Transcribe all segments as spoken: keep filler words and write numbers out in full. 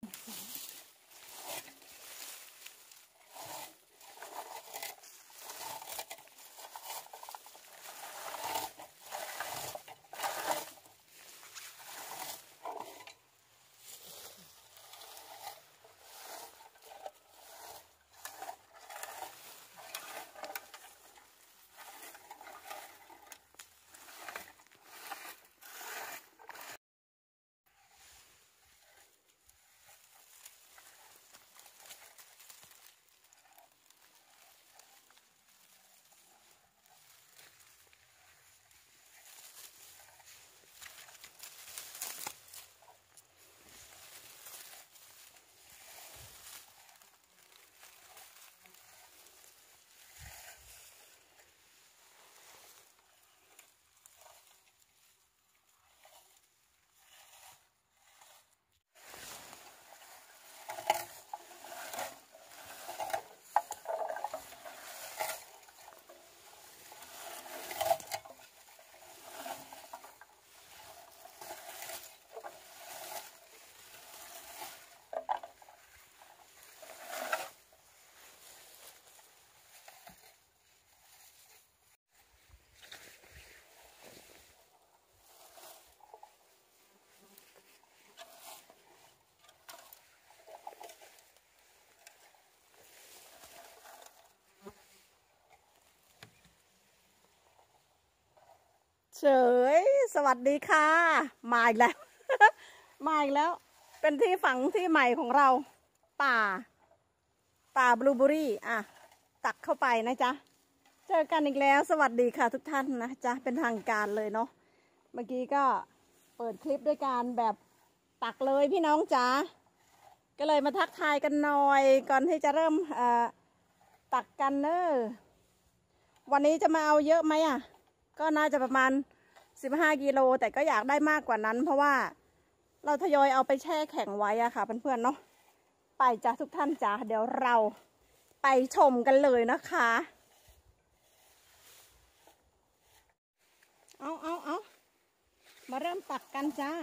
เฉยสวัสดีค่ะมาอีกแล้ว มาอีกแล้วเป็นที่ฝังที่ใหม่ของเราป่าป่าบลูเบอรี่อ่ะตักเข้าไปนะจ๊ะเจอกันอีกแล้วสวัสดีค่ะทุกท่านนะจ๊ะเป็นทางการเลยเนาะเมื่อกี้ก็เปิดคลิปด้วยการแบบตักเลยพี่น้องจ๋าก็เลยมาทักทายกันหน่อยก่อนที่จะเริ่มเอ่อตักกันเนอะวันนี้จะมาเอาเยอะไหมอ่ะก็น่าจะประมาณสิบห้ากิโลแต่ก็อยากได้มากกว่านั้นเพราะว่าเราทยอยเอาไปแช่แข็งไว้อะค่ะเพื่อนๆเนาะไปจ้ะทุกท่านจ้ะเดี๋ยวเราไปชมกันเลยนะคะเอาเอาเอามาเริ่มตักกันจ้า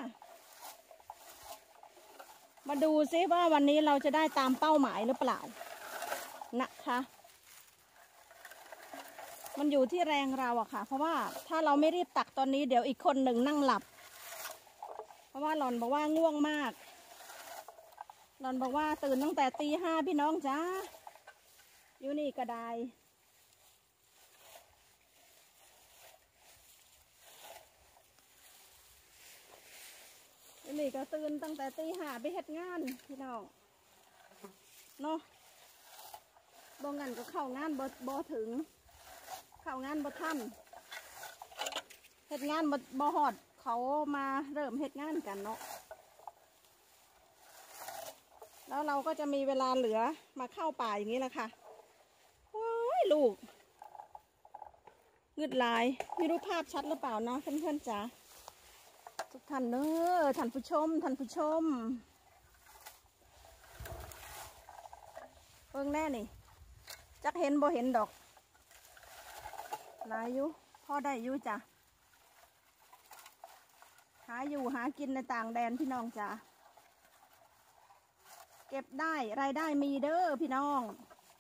มาดูซิว่าวันนี้เราจะได้ตามเป้าหมายหรือเปล่านะคะมันอยู่ที่แรงเราอะค่ะเพราะว่าถ้าเราไม่รีบตักตอนนี้เดี๋ยวอีกคนหนึ่งนั่งหลับเพราะว่าหล่อนบอกว่าง่วงมากหล่อนบอกว่าตื่นตั้งแต่ตีห้าพี่น้องจ้าอยู่นี่ก็ได้อยู่นี่ก็ตื่นตั้งแต่ตีห้าไปเฮ็ดงานพี่น้องเนาะบ่งั้นก็เข้างานบ่บ่ถึงเข้างานบ่ทันเฮ็ดงานบ่บ่ฮอดเขามาเริ่มเฮ็ดงานกันเนาะแล้วเราก็จะมีเวลาเหลือมาเข้าป่าอย่างนี้แหละค่ะโอ้ยลูกงึดลายไม่รู้ภาพชัดหรือเปล่านะเพื่อนๆจ๋าทุกท่านเนอะท่านผู้ชมท่านผู้ชมเบิ่งแน่นี่จักเห็นบ่เห็นดอกหลายอยู่พอได้อยู่จ้ะหาอยู่หากินในต่างแดนพี่น้องจ้ะเก็บได้รายได้มีเด้อพี่น้อง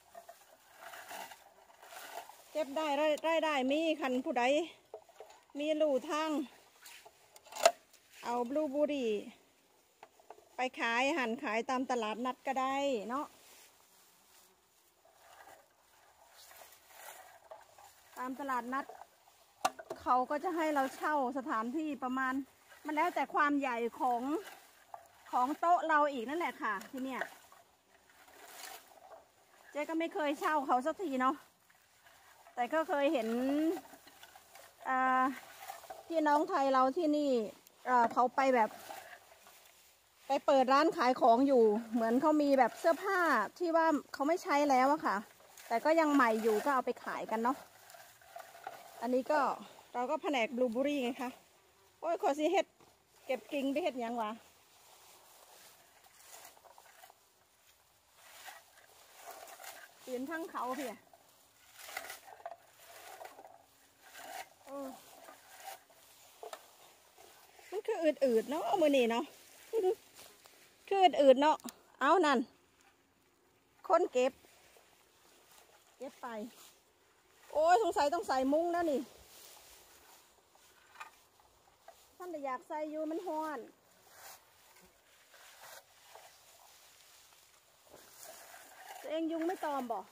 เก็บได้รายรายได้มีคันผู้ใดมีลู่ทางเอาบลูเบอรี่ไปขายหั่นขายตามตลาดนัดก็ได้เนาะตามตลาดนัดเขาก็จะให้เราเช่าสถานที่ประมาณมันแล้วแต่ความใหญ่ของของโต๊ะเราอีกนั่นแหละค่ะที่เนี่ยเจ๊ก็ไม่เคยเช่าเขาสักทีเนาะแต่ก็เคยเห็นพี่น้องไทยเราที่นี่เขาไปแบบไปเปิดร้านขายของอยู่เหมือนเขามีแบบเสื้อผ้าที่ว่าเขาไม่ใช้แล้วอะค่ะแต่ก็ยังใหม่อยู่ก็เอาไปขายกันเนาะอันนี้ก็เราก็แผนกบลูเบอรี่ไงคะโอ้ยขอสิเฮ็ดเก็บกิ่งไปเฮ็ดยังวะเปลี่ยนทั้งเขาเพี่ยมันคืออืดๆเนาะมือนี่เนาะคือคืออื่นเนาะเอานั่นคนเก็บเก็บไปโอ้ยสงสัยต้องใส่มุ้งแล้วนี่ท่านแต่อยากใส่อยู่มันฮ้อนตัวเองยุงไม่ตอมบ่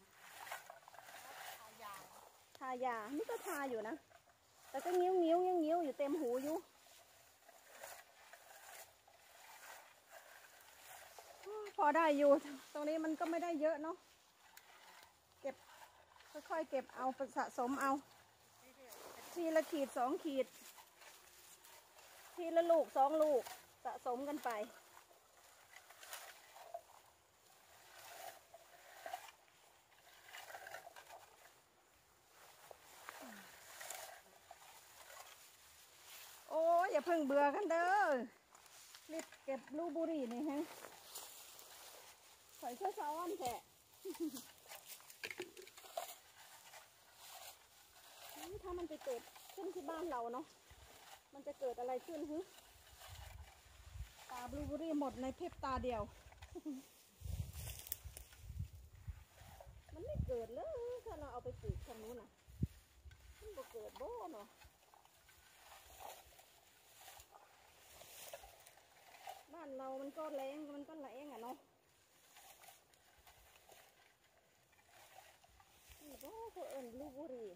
ทายานี่ก็ทาอยู่นะแต่ก็งิ้วงิ้วงิ้วงิ้วอยู่เต็มหูอยู่พอได้อยู่ตรงนี้มันก็ไม่ได้เยอะเนาะเก็บค่อยๆเก็บเอาสะสมเอาทีละขีดสองขีดทีละลูกสองลูกสะสมกันไปโอ้ยอย่าเพิ่งเบื่อกันเด้อรีบเก็บบลูเบอร์รี่นี่ฮะข่อยช่วยซ้อนแค่ถ้ามันจะเกิดขึ้นที่บ้านเราเนาะมันจะเกิดอะไรขึ้นฮึตาบลูเบอร์รี่หมดในพริบตาเดียว มันไม่เกิดเลยถ้าเราเอาไปปลูกทางนู้นน่ะมันบ่เกิดโบ้เนาะบ้านเรามันก็แรงมันก็แรงอ่ะเนาะนี่ก็เขาเอิ้นบลูเบอร์รี่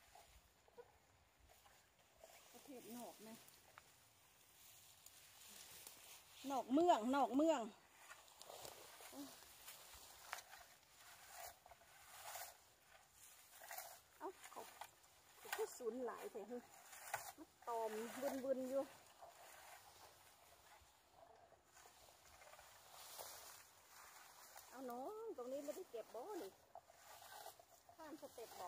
ประเทศนอกนะนอกเมืองนอกเมืองเอ้าเขาเขาสูญหลายแต่ฮึตอมบึนบึนอยู่เอาน้องตรงนี้ไม่ได้เก็บบ่อนี่ข้ามสเต็ปบอก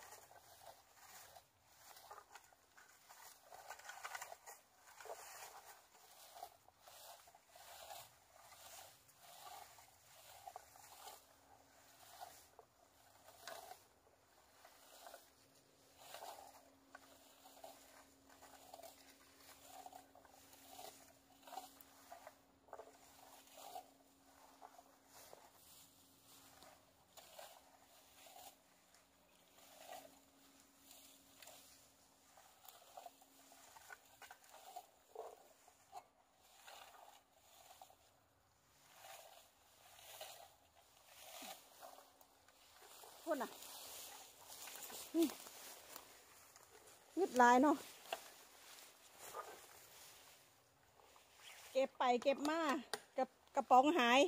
พูดน่ะยึดลายเนาะเก็บไปเก็บมากับกระป๋องหาย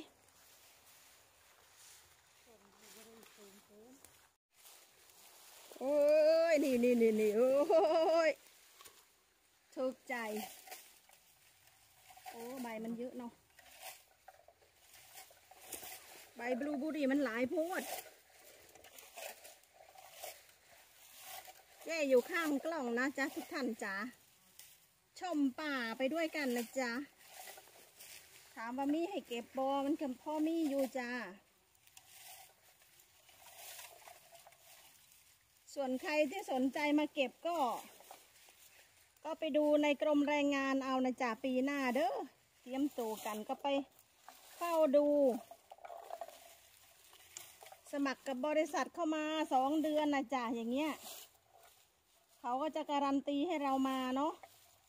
โอ้ยนี่นี่นี่นี่โอ้ยถูกใจโอ้ใบมันเยอะเนาะใบบลูเบอร์รี่มันหลายโพดแย่อยู่ข้างกล้องนะจ๊ะทุกท่านจ๋าชมป่าไปด้วยกันนะจ๊ะถามว่ามีให้เก็บบอมันคำพ่อมีอยู่จ้าส่วนใครที่สนใจมาเก็บก็ก็ไปดูในกรมแรงงานเอานะจ๊ะปีหน้าเด้อเตรียมตัวกันก็ไปเฝ้าดูสมัครกับบริษัทเข้ามาสองเดือนนะจ๊ะอย่างเงี้ยเขาก็จะการันตีให้เรามาเนาะ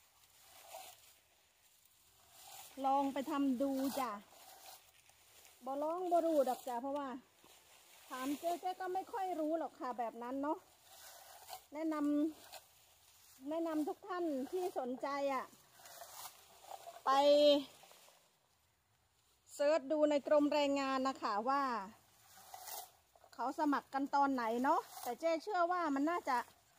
ลองไปทำดูจ้ะบ่ลองบ่รู้ดอกจ้ะเพราะว่าถามเจ๊เจ๊ก็ไม่ค่อยรู้หรอกค่ะแบบนั้นเนาะแนะนำแนะนำทุกท่านที่สนใจอ่ะไปเซิร์ชดูในกรมแรงงานนะคะว่าเขาสมัครกันตอนไหนเนาะแต่เจ๊เชื่อว่ามันน่าจะ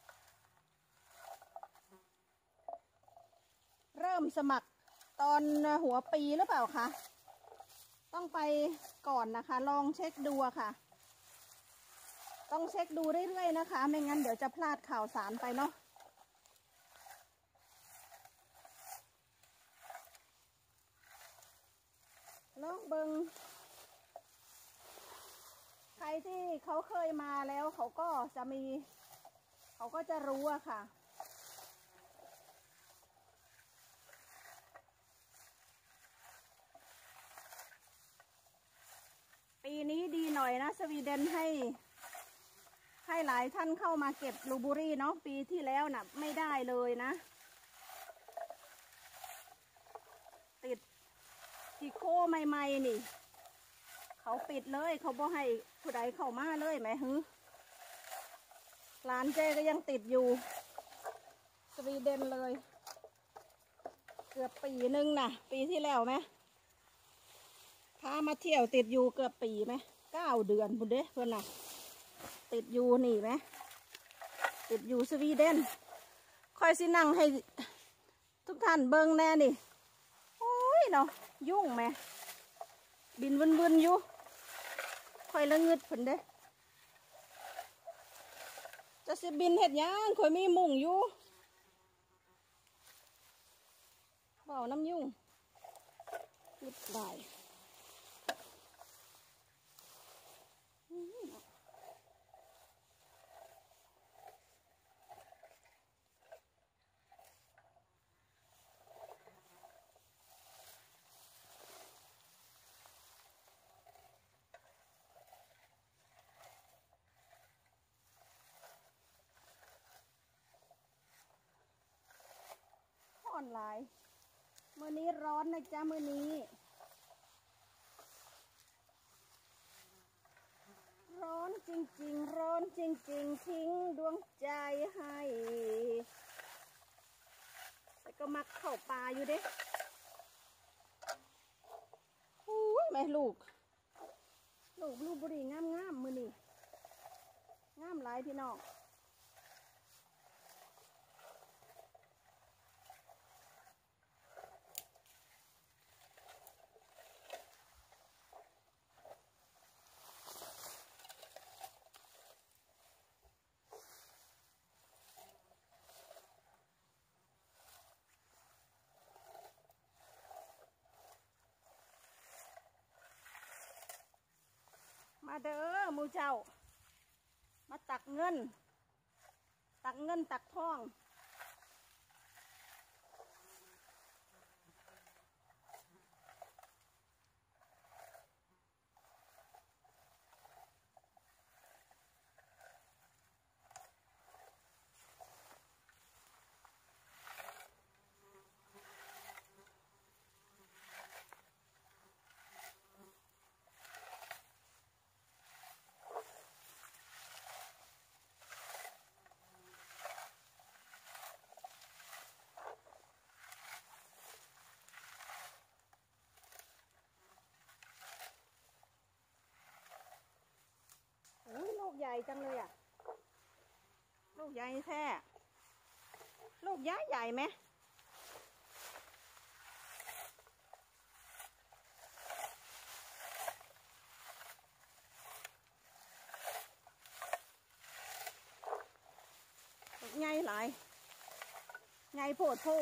เริ่มสมัครตอนหัวปีหรือเปล่าคะต้องไปก่อนนะคะลองเช็คดูค่ะต้องเช็คดูเรื่อยๆนะคะไม่งั้นเดี๋ยวจะพลาดข่าวสารไปเนาะลองเบิงใครที่เขาเคยมาแล้วเขาก็จะมีเขาก็จะรู้อะค่ะอยนะสวีเดนให้ให้หลายท่านเข้ามาเก็บบลูเบอร์รี่เนาะปีที่แล้วน่ะไม่ได้เลยนะติดทีโคใหม่ๆนี่เขาปิดเลยเขาบ่ให้ผู้ใดเข้ามาเลยไหมฮึร้านเจก็ยังติดอยู่สวีเดนเลยเกือบปีหนึ่งนะปีที่แล้วไหมพามาเที่ยวติดอยู่เกือบปีไหมเก้าเดือนบุญเด้เพื่อนน่ะติดอยู่นี่ไหมติดอยู่สวีเดนคอยสินั่งให้ทุกท่านเบิ้งแน่นี่โอ้ยเนาะยุ่งไหมบินวนๆอยู่คอยละงึดเพิ่นเด้จะสิบินเห็ดยังคอยมีมุงอยู่เบาน้ำยุ่งงึดได้ออนไลน์มื้อนี้ร้อนนะจ๊ะมื้อนี้ร้อนจริงๆร้อนจริงๆทิ้งดวงใจให้แต่ก็มักเข้าป่าอยู่เด้อุ้ยแม่ลูกลูกบลูเบอร์รี่งามๆมื้อนี้งามหลายพี่น้องมาเด้อมูเจ้ามาตักเงินตักเงินตักทองลูกใหญ่จังเลยอ่ะลูกใหญ่แท้ลูกย้ายใหญ่ไหมลูกใหญ่หลายใหญ่โพดโพ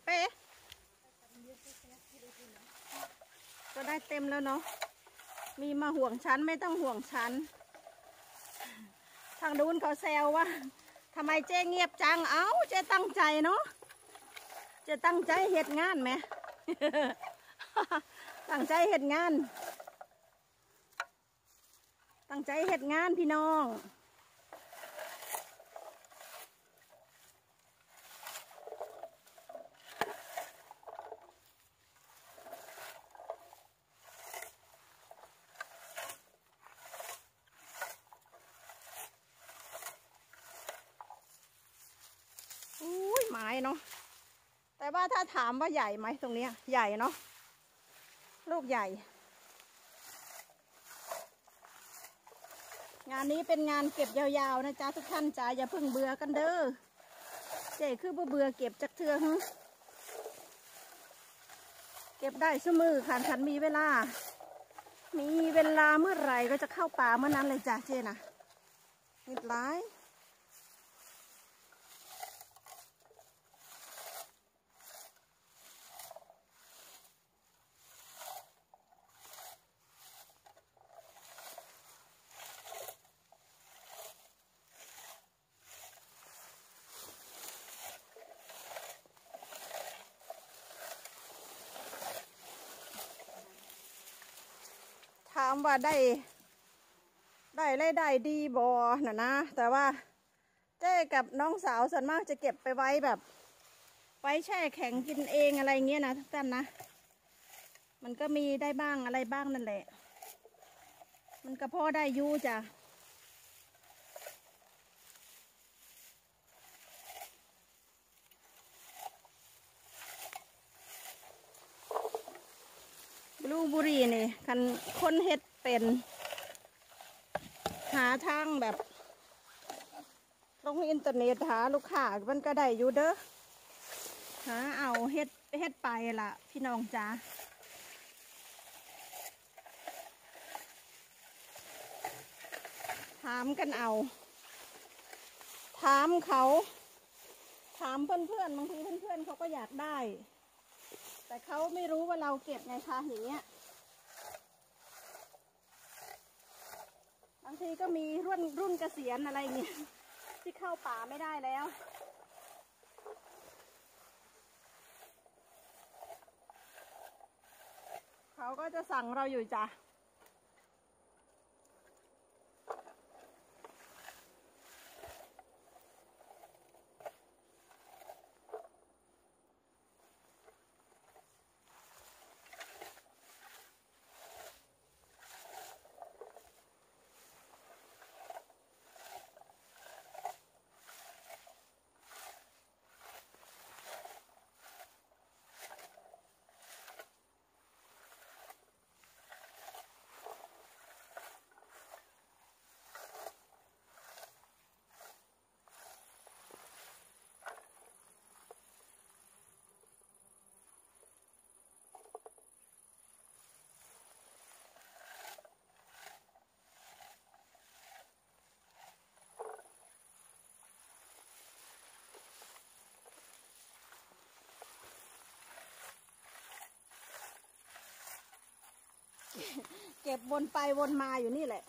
เป๊ะก็ได้เต็มแล้วเนาะมีมาห่วงฉันไม่ต้องห่วงฉันทางดูนเขาแซวว่าทำไมเจ๊เงียบจังเอ้าเจ๊ตั้งใจเนาะเจ๊ตั้งใจเหตุงานไหม ตั้งใจเหตุงานตั้งใจเหตุงานพี่น้องอุ้ยไม้เนาะแต่ว่าถ้าถามว่าใหญ่ไหมตรงนี้ใหญ่เนาะลูกใหญ่งานนี้เป็นงานเก็บยาวๆนะจ๊ะทุกท่านจ๋าอย่าเพิ่งเบื่อกันเด้อเจ๊คือบ่เบื่อเก็บจักเทื่อฮึเก็บได้ชั่วมือค่ะฉันมีเวลามีเวลาเมื่อไหร่ก็จะเข้าป่าเมื่อนั้นเลยจ้ะเจ๊นะนิดร้ายถามว่าได้ได้ไรได้ดีบอน่ะนะแต่ว่าเจ๊กับน้องสาวส่วนมากจะเก็บไปไว้แบบไว้แช่แข็งกินเองอะไรเงี้ยนะทุกท่านนะมันก็มีได้บ้างอะไรบ้างนั่นแหละมันก็พอได้อยู่จ้ะบลูเบอร์รี่นี่คันคนเฮ็ดเป็นหาทางแบบลงอินเทอร์เน็ตหาลูกค้ามันก็ได้อยู่เด้อหาเอาเฮ็ดเฮ็ดไปล่ะพี่น้องจ๋าถามกันเอาถามเขาถามเพื่อนๆบางทีเพื่อนๆเขาก็อยากได้แต่เขาไม่รู้ว่าเราเก็บไงคะอย่างเงี้ยบางทีก็มีรุ่นรุ่นเกษียณอะไรเงี้ยที่เข้าป่าไม่ได้แล้วเขาก็จะสั่งเราอยู่จ้ะเก็บวนไปวนมาอยู่นี่แหละ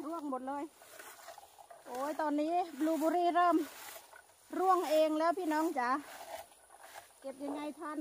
ร่วงหมดเลยโอ้ยตอนนี้บลูเบอรี่เริ่มร่วงเองแล้วพี่น้องจ๋าเก็บยังไงทัน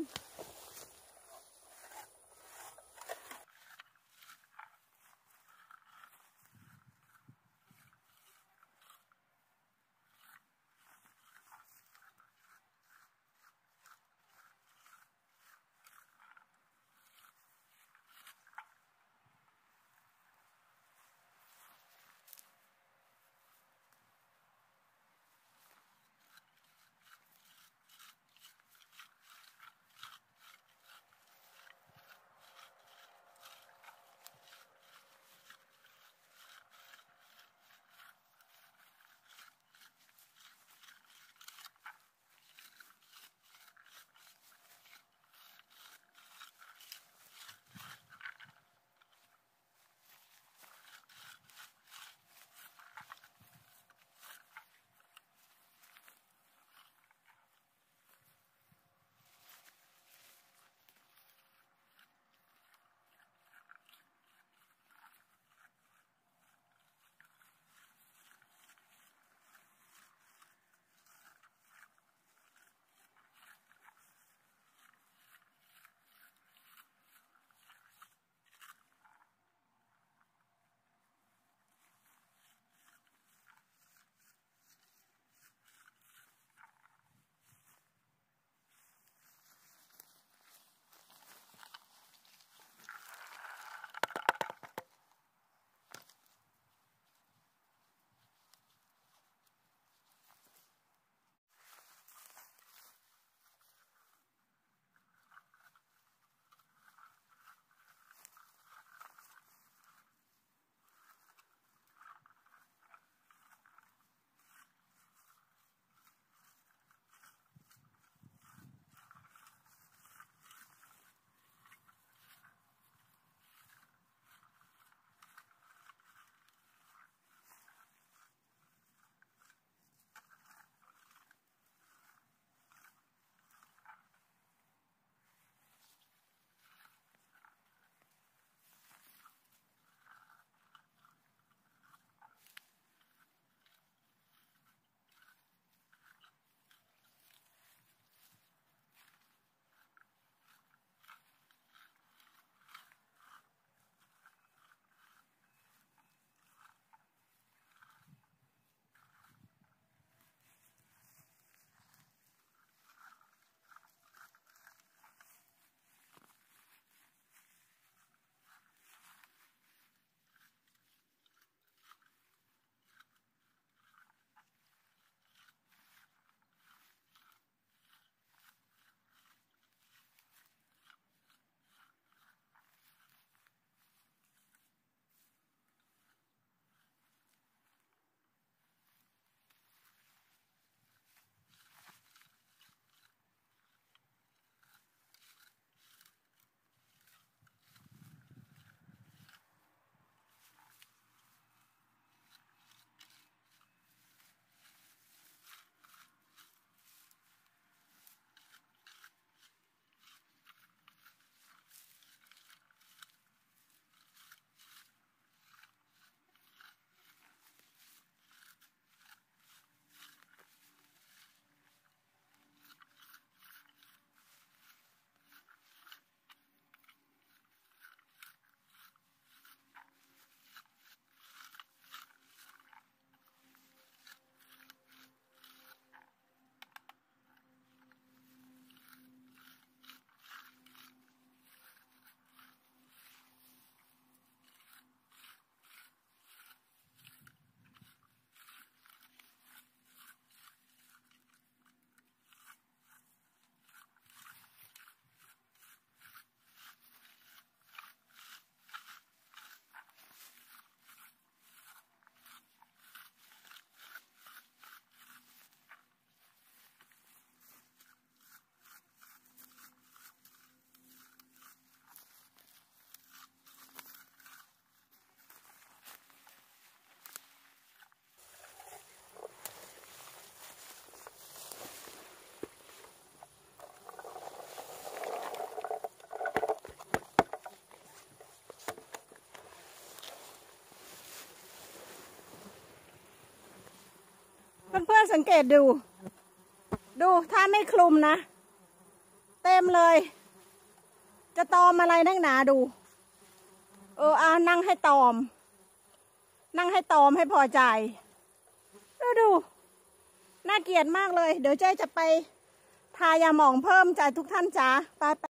เพื่อนๆสังเกตดู ดูถ้าไม่คลุมนะเต็มเลย จะตอมอะไรนักหนาดูเอออานั่งให้ตอม นั่งให้ตอมให้พอใจดูดูน่าเกลียดมากเลยเดี๋ยวเจ๊จะไปทายาหมองเพิ่มจ้ะทุกท่านจ้าไป